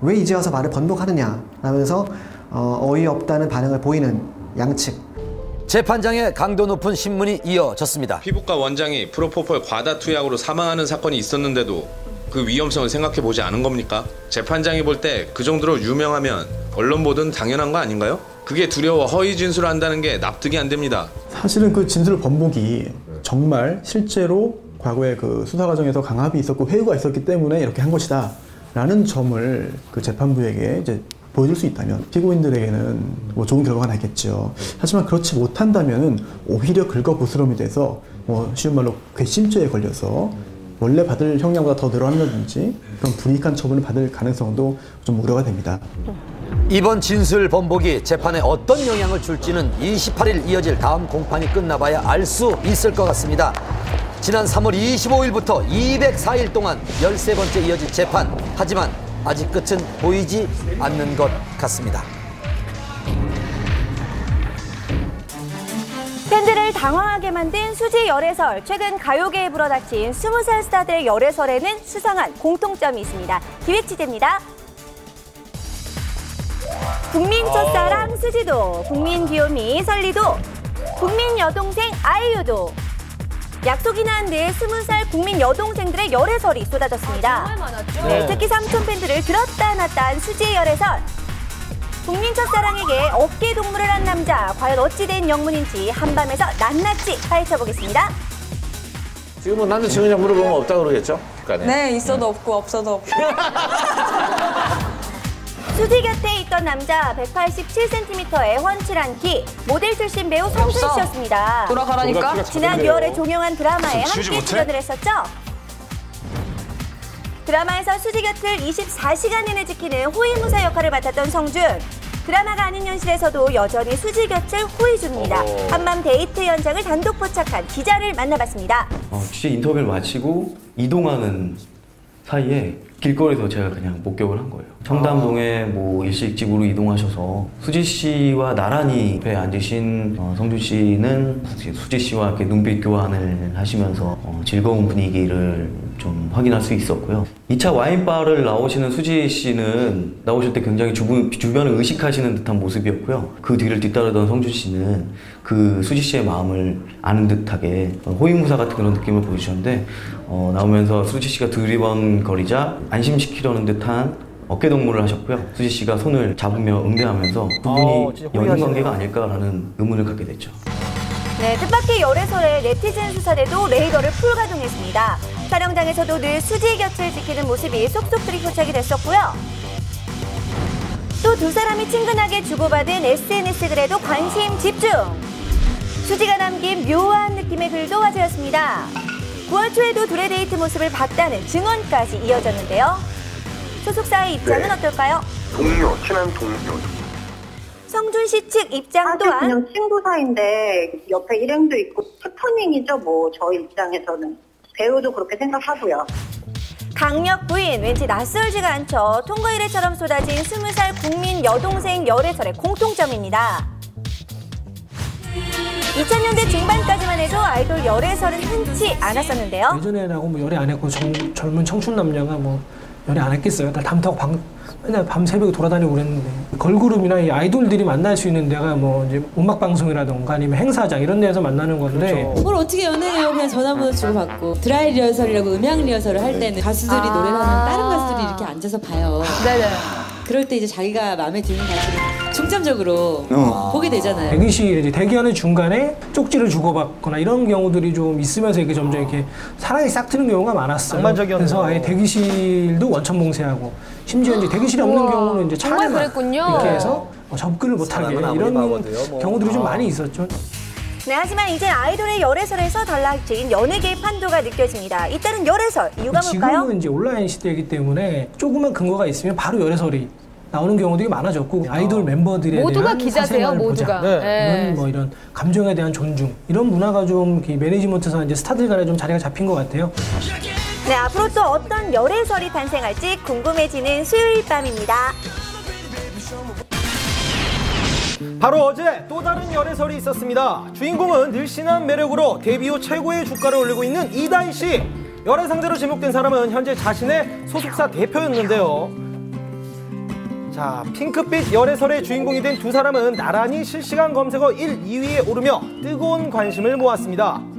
왜 이제 와서 말을 번복하느냐 라면서 어이없다는 반응을 보이는 양측. 재판장의 강도 높은 신문이 이어졌습니다. 피부과 원장이 프로포폴 과다 투약으로 사망하는 사건이 있었는데도 그 위험성을 생각해보지 않은 겁니까? 재판장이 볼 때 그 정도로 유명하면 언론 보도는 당연한 거 아닌가요? 그게 두려워 허위 진술을 한다는 게 납득이 안 됩니다. 사실은 그 진술 번복이 정말 실제로 과거에 그 수사 과정에서 강압이 있었고 회유가 있었기 때문에 이렇게 한 것이다 라는 점을 그 재판부에게 이제 보여줄 수 있다면 피고인들에게는 뭐 좋은 결과가 나겠죠. 하지만 그렇지 못한다면은 오히려 긁어부스럼이 돼서 뭐 쉬운 말로 괘씸죄에 걸려서 원래 받을 형량보다 더 늘어난다든지 그런 불이익한 처분을 받을 가능성도 좀 우려가 됩니다. 이번 진술 번복이 재판에 어떤 영향을 줄지는 28일 이어질 다음 공판이 끝나봐야 알 수 있을 것 같습니다. 지난 3월 25일부터 204일 동안 13번째 이어진 재판. 하지만 아직 끝은 보이지 않는 것 같습니다. 팬들을 당황하게 만든 수지 열애설. 최근 가요계에 불어닥친 20살 스타들의 열애설에는 수상한 공통점이 있습니다. 기획 취재입니다. 국민 첫사랑 수지도, 국민 귀요미 설리도, 국민 여동생 아이유도. 약속이나 한 듯 20살 국민 여동생들의 열애설이 쏟아졌습니다. 정말 많았죠. 네, 특히 삼촌 팬들을 들었다 놨다 한 수지의 열애설. 국민 첫사랑에게 어깨 동무를 한 남자, 과연 어찌 된 영문인지 한밤에서 낱낱이 파헤쳐보겠습니다. 지금 뭐 남자친구냐 물어보면 없다고 그러겠죠? 북한에. 네, 있어도 없고 없어도 없고. 수지 곁에 있던 남자 187cm의 훤칠한 키, 모델 출신 배우 성준 씨였습니다. 돌아가라니까? 지난 6월에 종영한 드라마에 함께 출연을 했었죠. 드라마에서 수지 곁을 24시간 내내 지키는 호위무사 역할을 맡았던 성준. 드라마가 아닌 현실에서도 여전히 수지 곁을 호위 중입니다. 한밤 데이트 현장을 단독 포착한 기자를 만나봤습니다. 취재 인터뷰를 마치고 이동하는 사이에 길거리에서 제가 그냥 목격을 한 거예요. 청담동에 뭐 일식집으로 이동하셔서 수지 씨와 나란히 옆에 앉으신 성준 씨는 수지 씨와 이렇게 눈빛 교환을 하시면서 즐거운 분위기를 좀 확인할 수 있었고요. 2차 와인바를 나오시는 수지 씨는 나오실 때 굉장히 주변을 의식하시는 듯한 모습이었고요. 그 뒤를 뒤따르던 성준 씨는 그 수지 씨의 마음을 아는 듯하게 호위무사 같은 그런 느낌을 보여주셨는데 나오면서 수지 씨가 두리번거리자 안심시키려는 듯한 어깨동무를 하셨고요. 수지 씨가 손을 잡으며 응대하면서 두 분이 연인 관계가 아닐까라는 의문을 갖게 됐죠. 네, 뜻밖의 열애설에 네티즌 수사대도 레이더를 풀가동했습니다. 촬영장에서도 늘 수지 곁을 지키는 모습이 속속들이 포착이 됐었고요. 또 두 사람이 친근하게 주고받은 SNS 글에도 관심 집중! 수지가 남긴 묘한 느낌의 글도 화제였습니다. 9월 초에도 둘의 데이트 모습을 봤다는 증언까지 이어졌는데요. 소속사의 입장은 어떨까요? 친한 동료. 성준 씨 측 입장 또한 그냥 친구 사이인데 옆에 일행도 있고 해프닝이죠. 뭐 저희 입장에서는 배우도 그렇게 생각하고요. 강력 부인, 왠지 낯설지가 않죠. 통거 일회처럼 쏟아진 20살 국민 여동생 열애설의 공통점입니다. 2000년대 중반까지만 해도 아이돌 열애설은 흔치 않았었는데요. 예전에라고 뭐 열애 안 했고 젊은 청춘 남녀가 뭐 열애 안 했겠어요. 담 타고 맨날 밤 새벽에 돌아다니고 그랬는데 걸그룹이나 이 아이돌들이 만날 수 있는 데가 뭐 이제 음악 방송이라던가 아니면 행사장 이런 데에서 만나는 건데 그렇죠. 뭘 어떻게 연애해요? 그냥 전화번호 주고받고 드라이 리허설이라고 음향 리허설을 할 때는 가수들이 노래를 하면 다른 가수들이 이렇게 앉아서 봐요. 네네. 그럴 때 이제 자기가 마음에 드는 가수를 중점적으로 보게 되잖아요. 대기실 이제 대기하는 중간에 쪽지를 주고받거나 이런 경우들이 좀 있으면서 이렇게 점점 이렇게 사랑이 싹 트는 경우가 많았어요. 그래서 아예 대기실도 원천봉쇄하고 심지어 이제 대기실이 없는 경우는 이제 정말 그랬군요. 이렇게 해서 접근을 못하게 이런 경우들이 좀 많이 있었죠. 네, 하지만 이제 아이돌의 열애설에서 달라진 연예계의 판도가 느껴집니다. 잇따른 열애설, 이유가 뭘까요? 지금은 이제 온라인 시대이기 때문에 조그만 근거가 있으면 바로 열애설이 나오는 경우들이 많아졌고 아이돌 멤버들에 모두가 대한 기자세요, 보자. 모두가. 네. 뭐 이런 감정에 대한 존중 이런 문화가 좀 매니지먼트에서 이제 스타들 간에 좀 자리가 잡힌 것 같아요. 네, 앞으로 또 어떤 열애설이 탄생할지 궁금해지는 수요일 밤입니다. 바로 어제 또 다른 열애설이 있었습니다. 주인공은 늘씬한 매력으로 데뷔 후 최고의 주가를 올리고 있는 이다희 씨. 열애 상대로 지목된 사람은 현재 자신의 소속사 대표였는데요. 자, 핑크빛 열애설의 주인공이 된 두 사람은 나란히 실시간 검색어 1, 2위에 오르며 뜨거운 관심을 모았습니다.